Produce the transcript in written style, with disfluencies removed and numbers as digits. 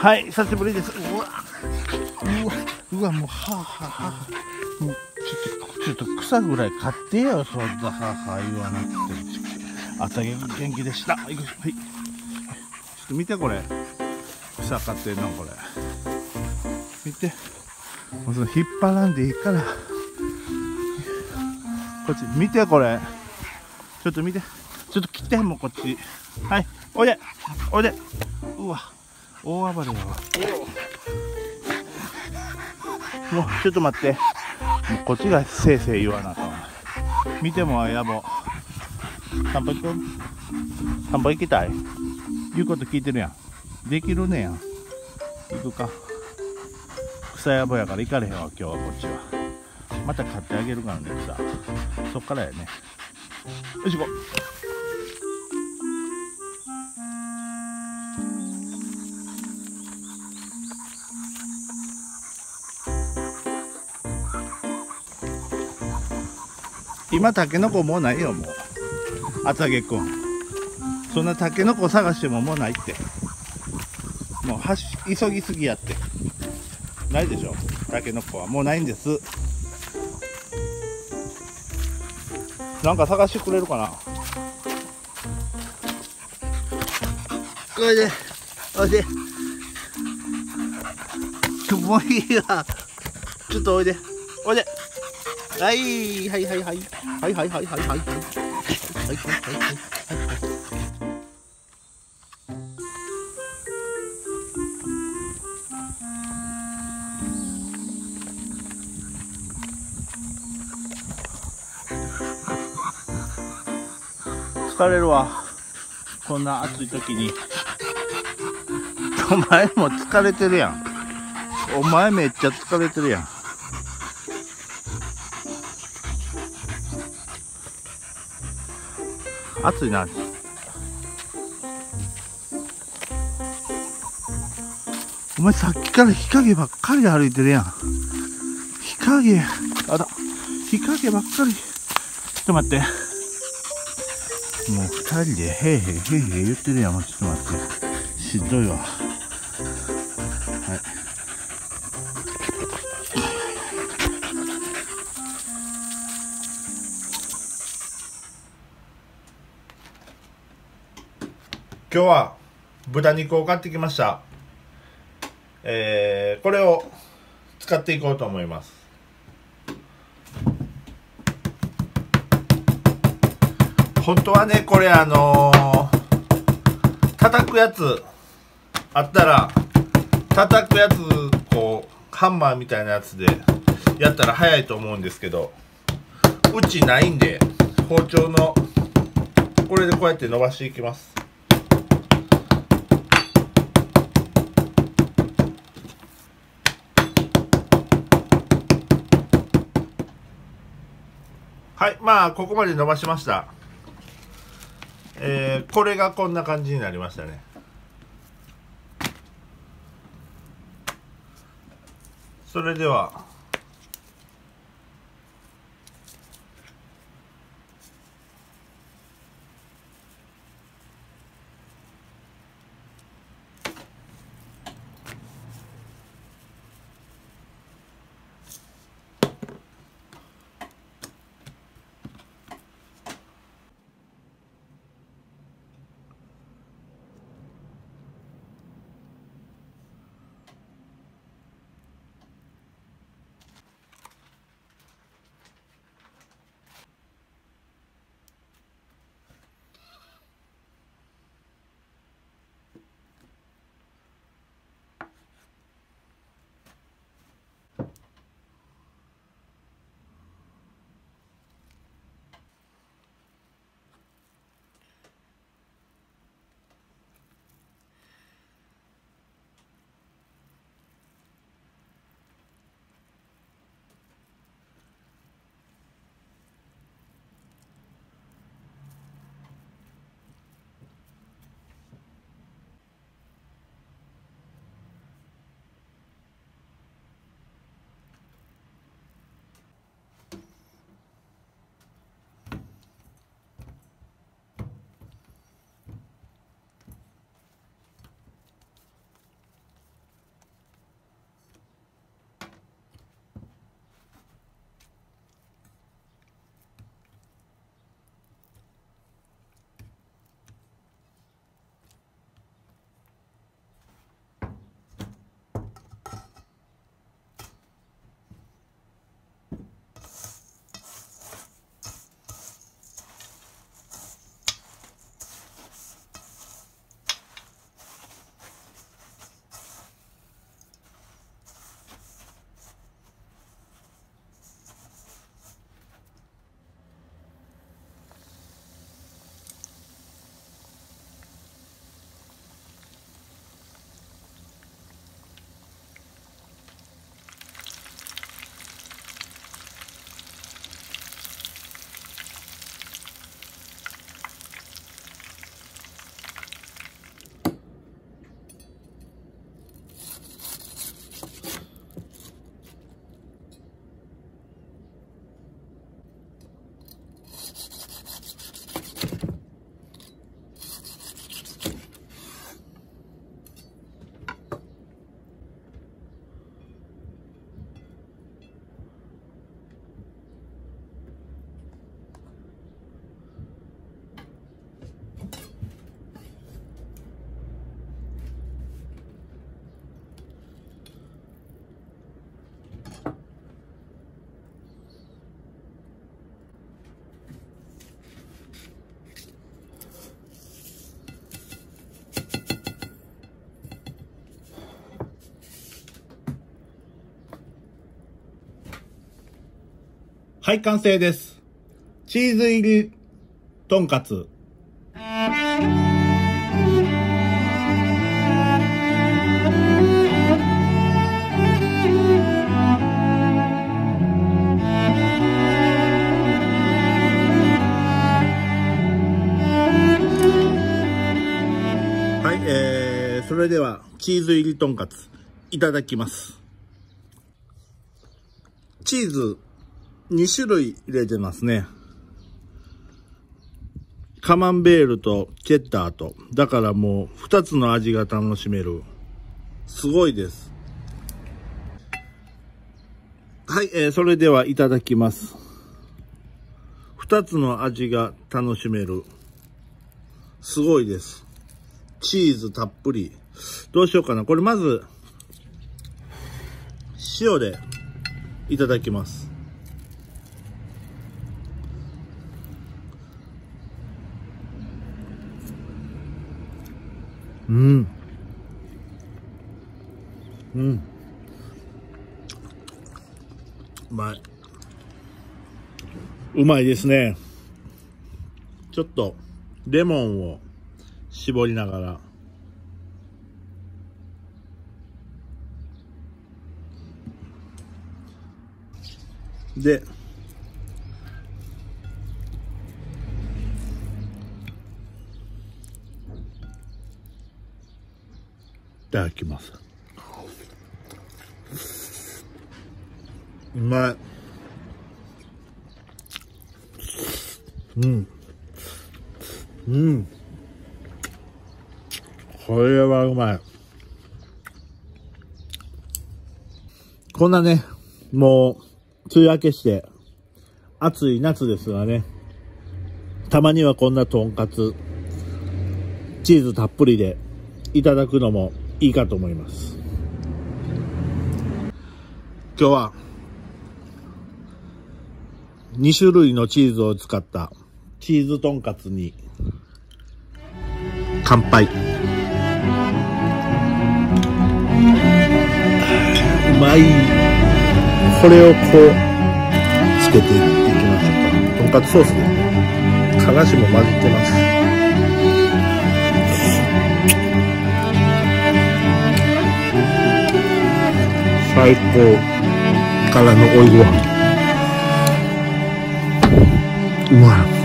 はい、久しぶりです。うわ、もう、はあはあはあ。もう、ちょっと草ぐらい買ってよ、そんな、はあはあ言わなくて。朝元気でした。はい。ちょっと見て、これ。草買ってんの、これ。見て。もうその引っ張らんでいいから。こっち、見て、これ。ちょっと見て。ちょっと来て、もうこっち。はい、おいで。うわ。大暴れやわ。もうちょっと待って。もうこっちがせいせい言わなあかんわ。見てもやぼ。散歩行く？散歩行きたい？言うこと聞いてるやん。できるねやん。行くか。草やぼやから行かれへんわ、今日はこっちは。また買ってあげるからね、草。そっからやね。よし行こう。今タケノコもうないよ、もう。厚揚げくん、そんなタケノコ探してももうないって。もう急ぎすぎやって。ないでしょ、タケノコはもうないんです。なんか探してくれるかな。おいでもういいわ。ちょっとおいで。はい。疲れるわ、こんな暑い時に。お前も疲れてるやん。お前めっちゃ疲れてるやん。暑いな。お前さっきから日陰ばっかり歩いてるやん。日陰ばっかり。ちょっと待って。もう二人でへいへい言ってるやん。ちょっと待って。しんどいわ。はい。今日は豚肉を買ってきました。これを使っていこうと思います。本当はね、これ叩くやつあったら、叩くやつこうハンマーみたいなやつでやったら早いと思うんですけど、うちないんで包丁のこれでこうやって伸ばしていきます。はい、まあここまで伸ばしました。これがこんな感じになりましたね。それでははい、完成です。チーズ入りとんかつ。はい、それではチーズ入りとんかついただきます。チーズ2種類入れてますね。カマンベールとチェッダーと、だからもう2つの味が楽しめる。すごいです。はい、それではいただきます。2つの味が楽しめる。すごいです。チーズたっぷり。どうしようかな。これまず、塩でいただきます。うん。うん。うまい。うまいですね。ちょっと、レモンを絞りながら。で、いただきます。うまい。うん。うん。これはうまい。こんなね、もう、梅雨明けして、暑い夏ですがね、たまにはこんなとんかつ、チーズたっぷりでいただくのもいいかと思います。今日は、2種類のチーズを使ったチーズとんかつに、乾杯。うまい。これをこう、つけていきましょうか。とんかつソースですね。からしも混じってます。最高からの追いご飯。うまい。